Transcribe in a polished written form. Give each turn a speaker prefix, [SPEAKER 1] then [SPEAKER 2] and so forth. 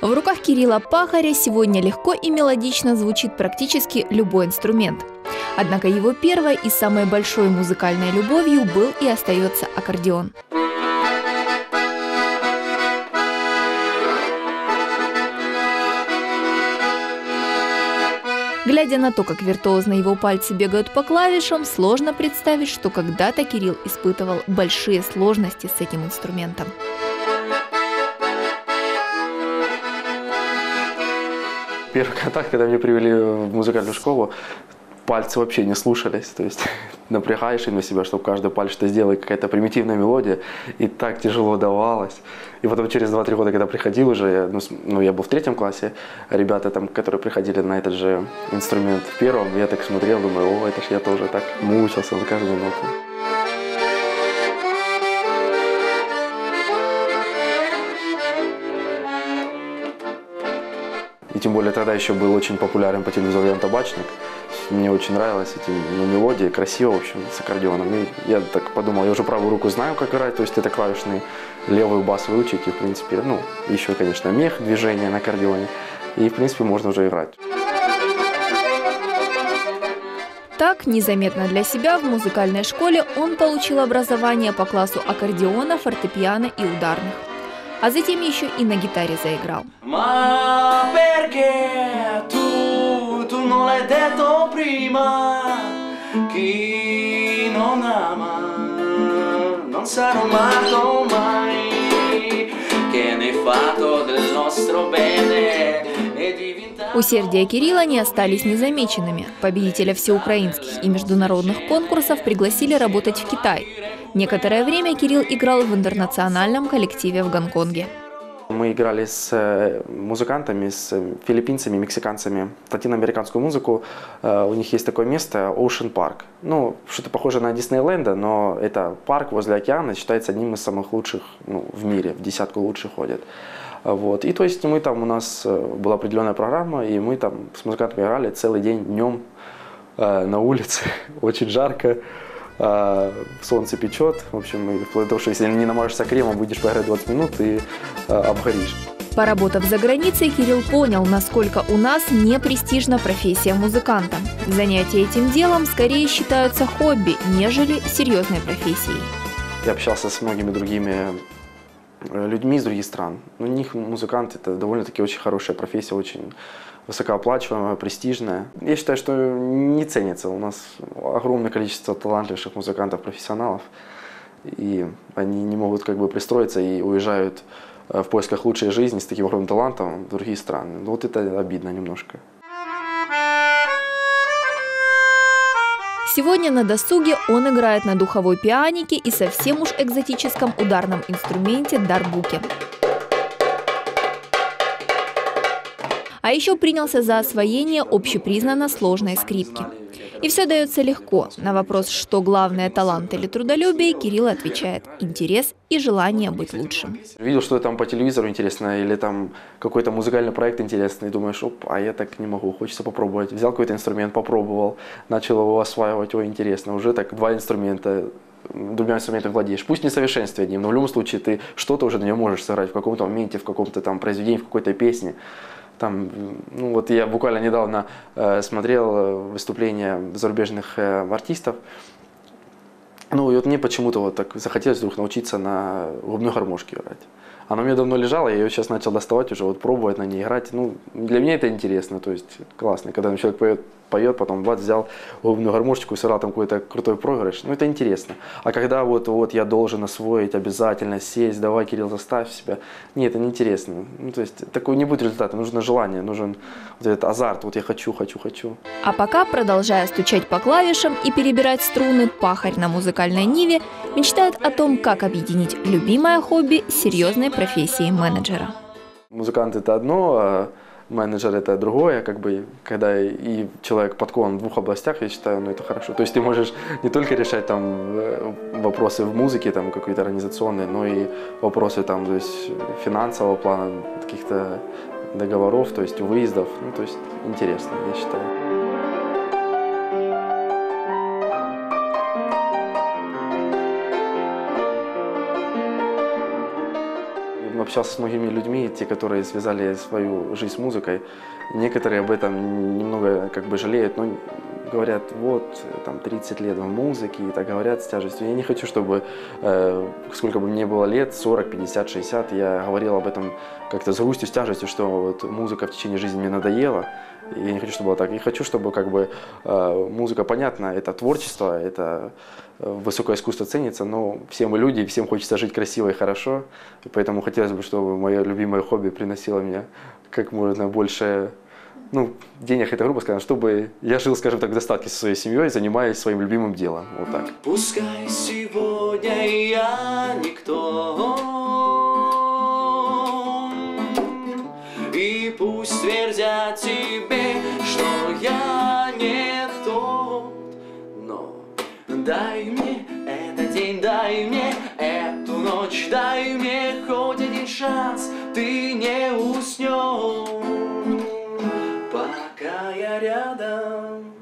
[SPEAKER 1] В руках Кирилла Пахаря сегодня легко и мелодично звучит практически любой инструмент. Однако его первой и самой большой музыкальной любовью был и остается аккордеон. Глядя на то, как виртуозно его пальцы бегают по клавишам, сложно представить, что когда-то Кирилл испытывал большие сложности с этим инструментом.
[SPEAKER 2] Первый контакт, когда меня привели в музыкальную школу, пальцы вообще не слушались, то есть напрягаешь на себя, чтобы каждый палец что-то сделал, какая-то примитивная мелодия, и так тяжело давалось. И потом через 2-3 года, когда приходил уже, я был в 3 классе, ребята там, которые приходили на этот же инструмент в 1, я так смотрел, думаю, это ж я тоже так мучился на каждую ноту. И тем более тогда еще был очень популярен по телевизору Ян Табачник. Мне очень нравилась эти мелодии, красиво, в общем, с аккордеоном. И я так подумал, я уже правую руку знаю, как играть, то есть это клавишный, левую бас выучить, и в принципе, еще, конечно, мех, движение на аккордеоне, и в принципе можно уже играть.
[SPEAKER 1] Так, незаметно для себя в музыкальной школе он получил образование по классу аккордеона, фортепиано и ударных. А затем еще и на гитаре заиграл. Усердия Кирилла не остались незамеченными. Победителя всеукраинских и международных конкурсов пригласили работать в Китай. Некоторое время Кирилл играл в интернациональном коллективе в Гонконге.
[SPEAKER 2] Мы играли с музыкантами, с филиппинцами, мексиканцами, латиноамериканскую музыку. У них есть такое место Ocean Park. Что-то похоже на Диснейленда, но это парк возле океана, считается одним из самых лучших в мире, в 10 лучших ходит. Вот. И то есть мы там, у нас была определенная программа, и мы там с музыкантами играли целый день, днем на улице, очень жарко. Солнце печет, в общем, и вплоть до того, что если не намажешься кремом, будешь поиграть 20 минут и обгоришь.
[SPEAKER 1] Поработав за границей, Кирилл понял, насколько у нас непрестижна профессия музыканта. Занятия этим делом скорее считаются хобби, нежели серьезной профессией.
[SPEAKER 2] Я общался с многими другими людьми из других стран. У них музыкант – это довольно-таки очень хорошая профессия, очень высокооплачиваемая, престижная. Я считаю, что не ценится. У нас огромное количество талантливых музыкантов, профессионалов, и они не могут пристроиться и уезжают в поисках лучшей жизни с таким огромным талантом в другие страны. Вот это обидно немножко.
[SPEAKER 1] Сегодня на досуге он играет на духовой пианике и совсем уж экзотическом ударном инструменте дарбуке. А еще принялся за освоение общепризнанно сложной скрипки. И все дается легко. На вопрос, что главное, талант или трудолюбие, Кирилл отвечает: интерес и желание быть лучшим.
[SPEAKER 2] Видел, что там по телевизору интересно, или там какой-то музыкальный проект интересный, и думаешь, а я так не могу, хочется попробовать. Взял какой-то инструмент, попробовал, начал его осваивать, интересно. Уже так 2 инструмента, 2 инструментами владеешь. Пусть не совершенствие одним, но в любом случае ты что-то уже на нем можешь сыграть в каком-то моменте, в каком-то там произведении, в какой-то песне. Я буквально недавно смотрел выступления зарубежных артистов. И мне почему-то так захотелось вдруг научиться на губной гармошке играть. Она у меня давно лежала, я ее сейчас начал доставать уже, пробовать на ней играть. Для меня это интересно, то есть классно, когда человек поет, потом взял губную гармошечку и сыграл там какой-то крутой проигрыш. Это интересно. А когда я должен освоить, обязательно сесть, давай, Кирилл, заставь себя. Нет, это неинтересно. То есть такой не будет результата, нужно желание, нужен этот азарт, я хочу.
[SPEAKER 1] А пока, продолжая стучать по клавишам и перебирать струны, Пахарь на музыкальной ниве мечтает о том, как объединить любимое хобби с серьезной профессией менеджера.
[SPEAKER 2] Музыкант – это одно, а менеджер – это другое, когда и человек подкован в 2 областях, я считаю, это хорошо. То есть ты можешь не только решать вопросы в музыке, какие-то организационные, но и вопросы то есть финансового плана, каких-то договоров, то есть выездов. То есть интересно, я считаю. общался с многими людьми, те, которые связали свою жизнь с музыкой, некоторые об этом немного как бы жалеют, но говорят, вот, там, 30 лет в музыке, и так говорят с тяжестью. Я не хочу, чтобы, сколько бы мне было лет, 40, 50, 60, я говорил об этом как-то с грустью, с тяжестью, что вот музыка в течение жизни мне надоела. И я не хочу, чтобы было так. Я хочу, чтобы как бы музыка, понятно, это творчество, это высокое искусство ценится, но все мы люди, и всем хочется жить красиво и хорошо. И поэтому хотелось бы, чтобы мое любимое хобби приносило мне как можно больше, ну, денег, это грубо сказано, чтобы я жил, скажем так, в достатке со своей семьей, занимаясь своим любимым делом. Вот так.
[SPEAKER 3] Пускай сегодня я никто, и пусть твердят тебе, что я не тот, но дай мне этот день, дай мне эту ночь, дай мне хоть один шанс, ты не уснешь, пока я рядом.